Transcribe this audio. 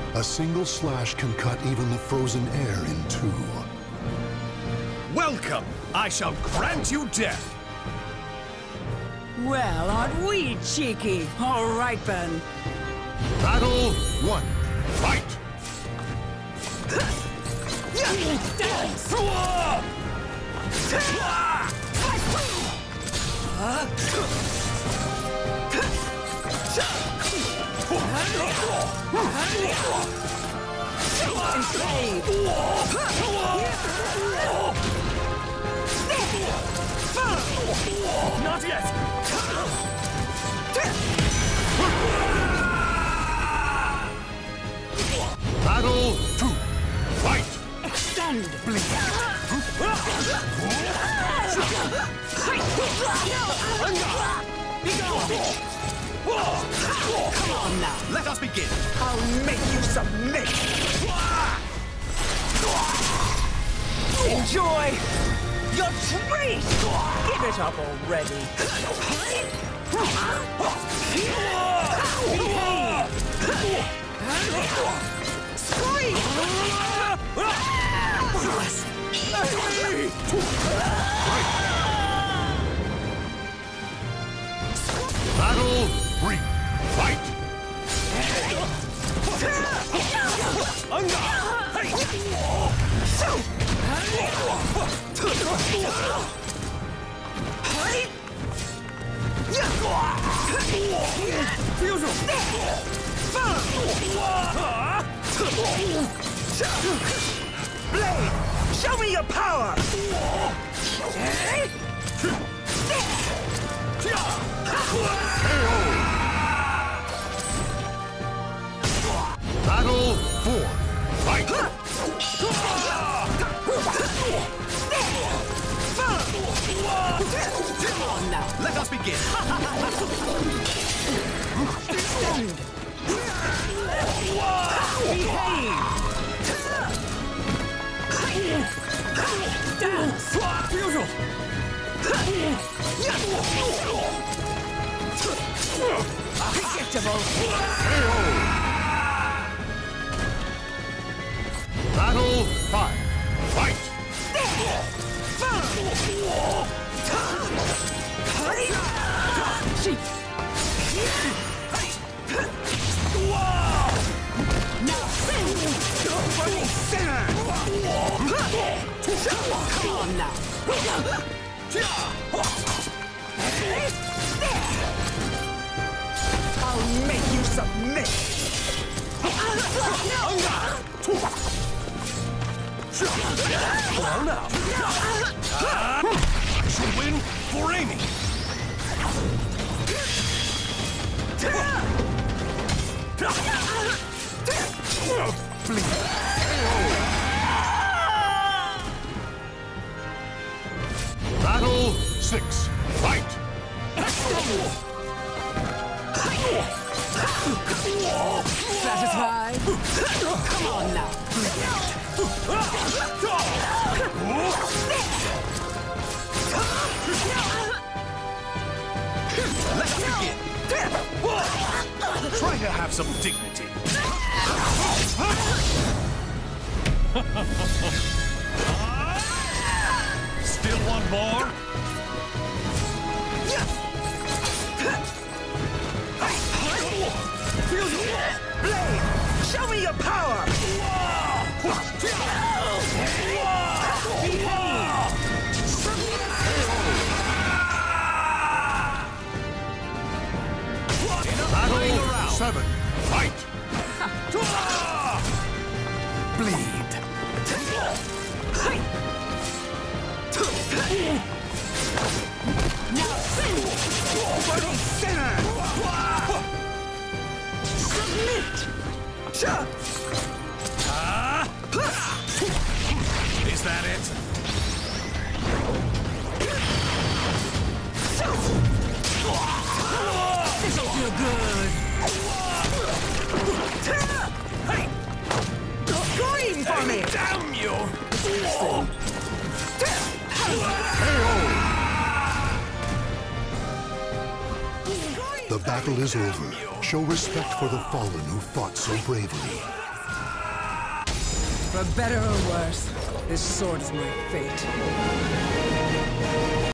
A single slash can cut even the frozen air in two. Welcome! I shall grant you death! Well, aren't we cheeky? All right, then. Battle 1. Fight! Not yet! Battle 2. Fight! Extend! Bleed! Come on now. Let us begin! I'll make you submit! Enjoy your treat! Give it up already! Scream! Battle 3. Fight! Blade, show me your power! Battle 4. Fight! Come on now. Let us begin! Extend! Behave! Dance! Predictable! Battle 5. Fight! Come on now. I'll make you submit. Well now! I shall win for Amy! Battle 6. Fight! Satisfied? Come on now. Let's begin! Try to have some dignity! Still one more? Blade, show me your power! Battle 7. Fight! Bleed. Now sinner! Submit! Is that it? This'll feel good! Scream for me! Damn you! The battle is over. Show respect for the fallen who fought so bravely. For better or worse, this sword is my fate.